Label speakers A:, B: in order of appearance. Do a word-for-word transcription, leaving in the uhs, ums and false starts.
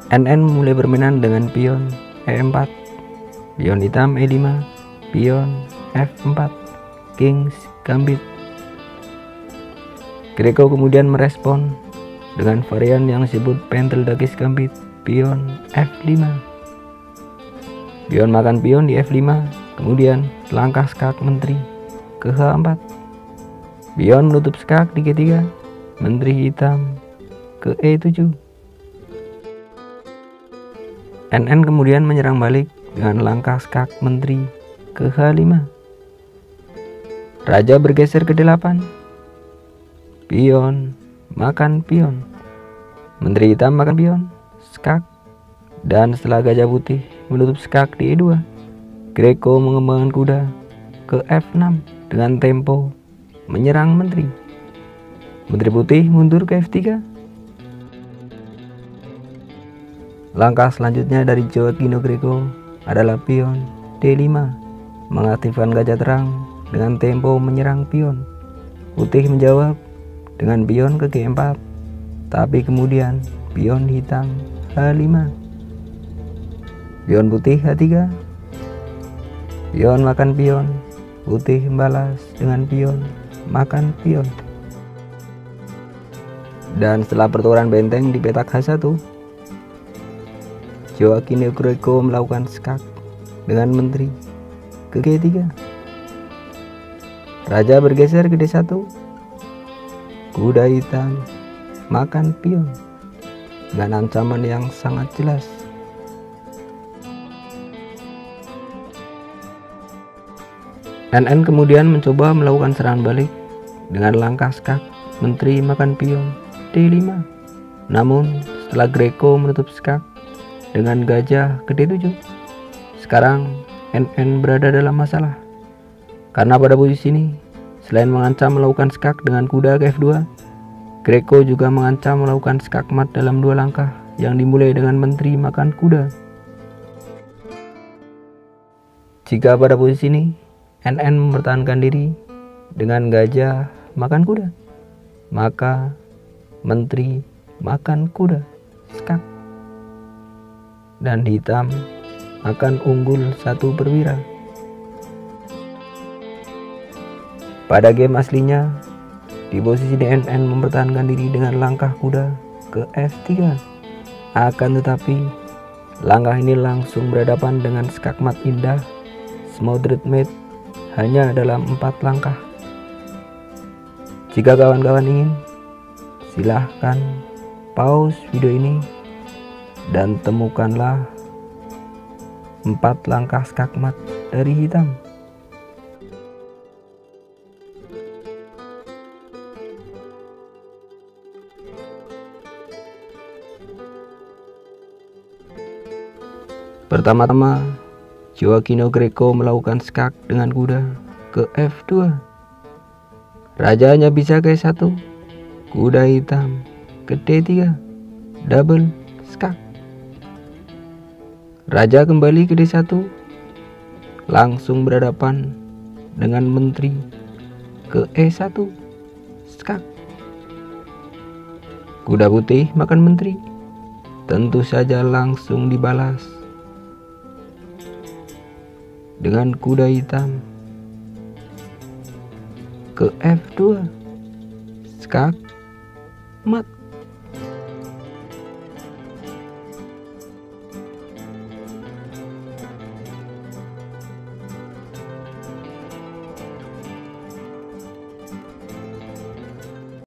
A: N N mulai bermainan dengan pion E empat, pion hitam E lima, pion F empat, Kings Gambit. Greco kemudian merespon dengan varian yang disebut Penteldakis Gambit, pion F lima. Pion makan pion di F lima, kemudian langkah skak menteri ke H empat. Pion menutup skak di G tiga, menteri hitam ke E tujuh. N N kemudian menyerang balik dengan langkah skak menteri ke H lima. Raja bergeser ke delapan. Pion makan pion. Menteri hitam makan pion, skak. Dan setelah gajah putih menutup skak di E dua, Greco mengembangkan kuda ke F enam dengan tempo menyerang menteri. Menteri putih mundur ke F tiga. Langkah selanjutnya dari Gioacchino Greco adalah pion D lima, mengaktifkan gajah terang dengan tempo menyerang pion. Putih menjawab dengan pion ke G empat, tapi kemudian pion hitam H lima. Pion putih H tiga. Pion makan pion. Putih membalas dengan pion makan pion. Dan setelah pertukaran benteng di petak H satu, Gioacchino Greco melakukan skak dengan menteri ke G tiga. Raja bergeser ke D satu. Kuda hitam makan pion dengan ancaman yang sangat jelas. N N kemudian mencoba melakukan serangan balik dengan langkah skak menteri makan pion D lima. Namun setelah Greco menutup skak dengan gajah ke D tujuh, sekarang N N berada dalam masalah. Karena pada posisi ini, selain mengancam melakukan skak dengan kuda ke F dua, Greco juga mengancam melakukan skak mat dalam dua langkah yang dimulai dengan menteri makan kuda. Jika pada posisi ini N N mempertahankan diri dengan gajah makan kuda, maka menteri makan kuda, skak, dan hitam akan unggul satu perwira. Pada game aslinya, di posisi N N mempertahankan diri dengan langkah kuda ke F tiga. Akan tetapi, langkah ini langsung berhadapan dengan skak mat indah Smothered Mate hanya dalam empat langkah. Jika kawan-kawan ingin, silahkan pause video ini dan temukanlah empat langkah skak mat dari hitam. Pertama-tama, Gioacchino Greco melakukan skak dengan kuda ke F dua. Raja hanya bisa ke E satu. Kuda hitam ke D tiga. Double skak. Raja kembali ke D satu. Langsung berhadapan dengan menteri ke E satu. Skak. Kuda putih makan menteri. Tentu saja langsung dibalas dengan kuda hitam ke F dua. Skak mat.